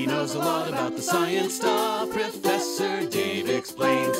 He knows a lot about the science stuff. Professor Dave explains.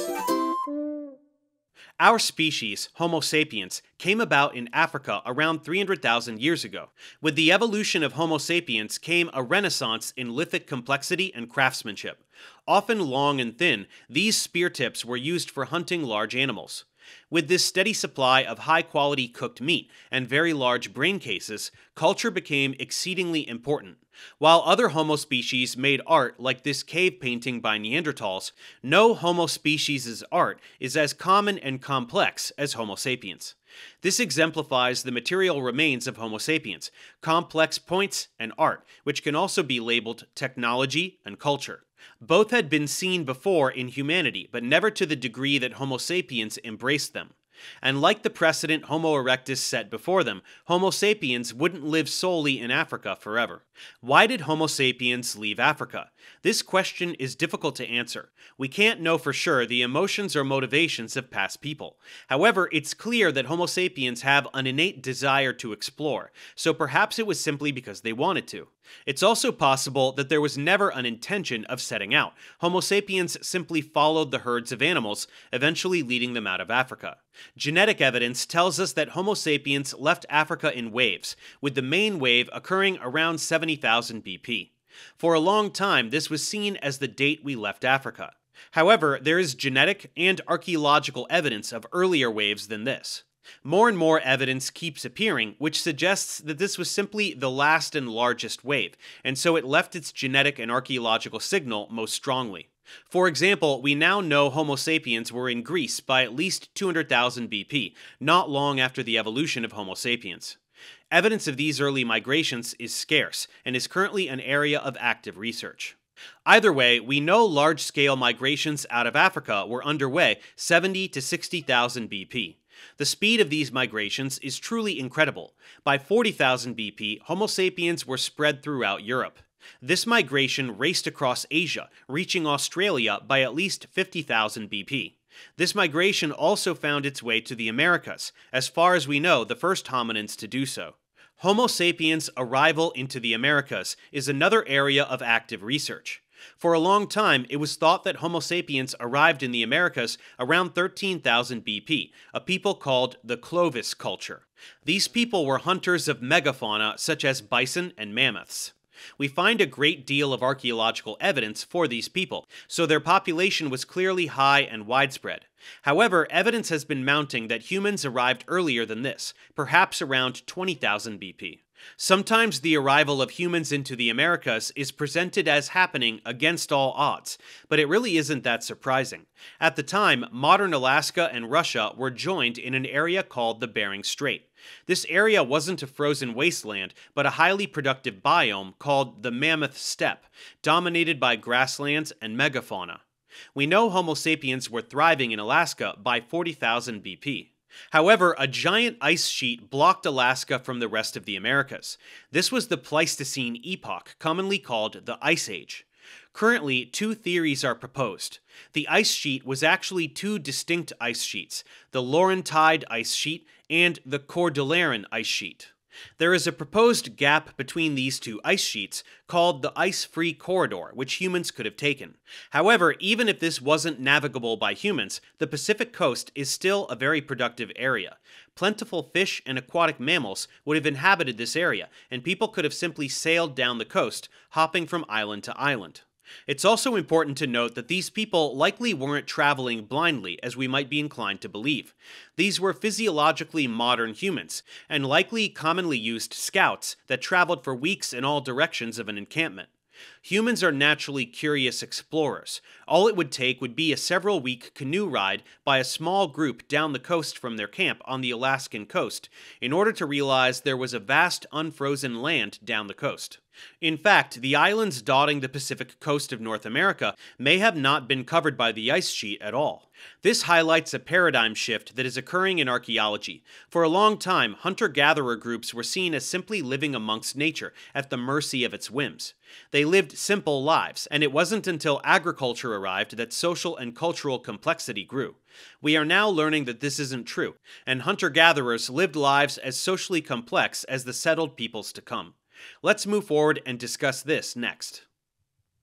Our species, Homo sapiens, came about in Africa around 300,000 years ago. With the evolution of Homo sapiens came a renaissance in lithic complexity and craftsmanship. Often long and thin, these spear tips were used for hunting large animals. With this steady supply of high-quality cooked meat and very large brain cases, culture became exceedingly important. While other Homo species made art like this cave painting by Neanderthals, no Homo species' art is as common and complex as Homo sapiens. This exemplifies the material remains of Homo sapiens, complex points, and art, which can also be labeled technology and culture. Both had been seen before in humanity, but never to the degree that Homo sapiens embraced them. And like the precedent Homo erectus set before them, Homo sapiens wouldn't live solely in Africa forever. Why did Homo sapiens leave Africa? This question is difficult to answer. We can't know for sure the emotions or motivations of past people. However, it's clear that Homo sapiens have an innate desire to explore, so perhaps it was simply because they wanted to. It's also possible that there was never an intention of setting out. Homo sapiens simply followed the herds of animals, eventually leading them out of Africa. Genetic evidence tells us that Homo sapiens left Africa in waves, with the main wave occurring around 70,000 BP. For a long time, this was seen as the date we left Africa. However, there is genetic and archaeological evidence of earlier waves than this. More and more evidence keeps appearing, which suggests that this was simply the last and largest wave, and so it left its genetic and archaeological signal most strongly. For example, we now know Homo sapiens were in Greece by at least 200,000 BP, not long after the evolution of Homo sapiens. Evidence of these early migrations is scarce, and is currently an area of active research. Either way, we know large-scale migrations out of Africa were underway 70 to 60,000 BP. The speed of these migrations is truly incredible. By 40,000 BP, Homo sapiens were spread throughout Europe. This migration raced across Asia, reaching Australia by at least 50,000 BP. This migration also found its way to the Americas, as far as we know the first hominins to do so. Homo sapiens' arrival into the Americas is another area of active research. For a long time, it was thought that Homo sapiens arrived in the Americas around 13,000 BP, a people called the Clovis culture. These people were hunters of megafauna such as bison and mammoths. We find a great deal of archaeological evidence for these people, so their population was clearly high and widespread. However, evidence has been mounting that humans arrived earlier than this, perhaps around 20,000 BP. Sometimes the arrival of humans into the Americas is presented as happening against all odds, but it really isn't that surprising. At the time, modern Alaska and Russia were joined in an area called the Bering Strait. This area wasn't a frozen wasteland, but a highly productive biome called the Mammoth Steppe, dominated by grasslands and megafauna. We know Homo sapiens were thriving in Alaska by 40,000 BP. However, a giant ice sheet blocked Alaska from the rest of the Americas. This was the Pleistocene epoch, commonly called the Ice Age. Currently, two theories are proposed. The ice sheet was actually two distinct ice sheets, the Laurentide ice sheet and the Cordilleran ice sheet. There is a proposed gap between these two ice sheets called the ice-free corridor, which humans could have taken. However, even if this wasn't navigable by humans, the Pacific coast is still a very productive area. Plentiful fish and aquatic mammals would have inhabited this area, and people could have simply sailed down the coast, hopping from island to island. It's also important to note that these people likely weren't traveling blindly, as we might be inclined to believe. These were physiologically modern humans, and likely commonly used scouts that traveled for weeks in all directions of an encampment. Humans are naturally curious explorers. All it would take would be a several-week canoe ride by a small group down the coast from their camp on the Alaskan coast in order to realize there was a vast unfrozen land down the coast. In fact, the islands dotting the Pacific coast of North America may have not been covered by the ice sheet at all. This highlights a paradigm shift that is occurring in archaeology. For a long time, hunter-gatherer groups were seen as simply living amongst nature, at the mercy of its whims. They lived simple lives, and it wasn't until agriculture arrived that social and cultural complexity grew. We are now learning that this isn't true, and hunter-gatherers lived lives as socially complex as the settled peoples to come. Let's move forward and discuss this next.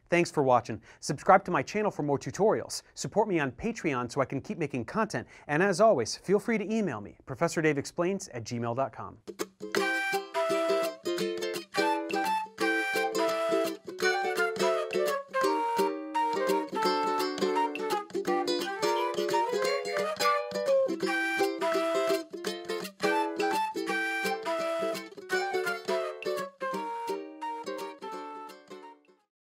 Thanks for watching. Subscribe to my channel for more tutorials. Support me on Patreon so I can keep making content. And as always, feel free to email me, ProfessorDaveExplains@gmail.com.